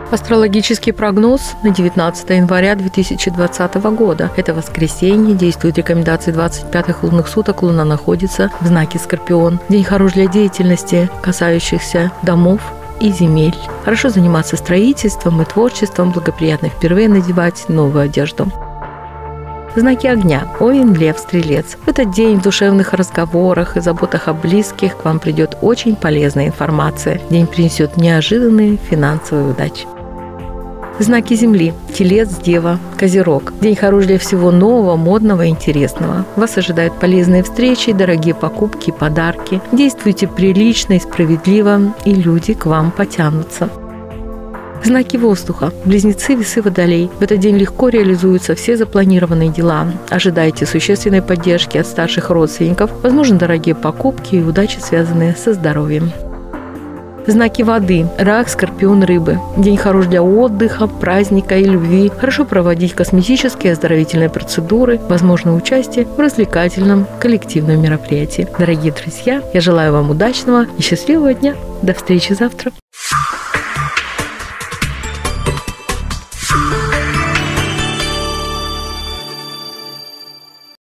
Астрологический прогноз на 19 января 2020 года. Это воскресенье, действуют рекомендации 25-х лунных суток. Луна находится в знаке Скорпион. День хорош для деятельности, касающихся домов и земель. Хорошо заниматься строительством и творчеством, благоприятно впервые надевать новую одежду. Знаки огня. Овен, Лев, Стрелец. В этот день в душевных разговорах и заботах о близких к вам придет очень полезная информация. День принесет неожиданные финансовые удачи. Знаки Земли. Телец, Дева, Козерог. День хорош для всего нового, модного и интересного. Вас ожидают полезные встречи, дорогие покупки и подарки. Действуйте прилично и справедливо, и люди к вам потянутся. Знаки воздуха. Близнецы, Весы, Водолей. В этот день легко реализуются все запланированные дела. Ожидайте существенной поддержки от старших родственников. Возможно, дорогие покупки и удачи, связанные со здоровьем. Знаки воды. Рак, Скорпион, Рыбы. День хорош для отдыха, праздника и любви. Хорошо проводить косметические и оздоровительные процедуры. Возможно участие в развлекательном коллективном мероприятии. Дорогие друзья, я желаю вам удачного и счастливого дня. До встречи завтра.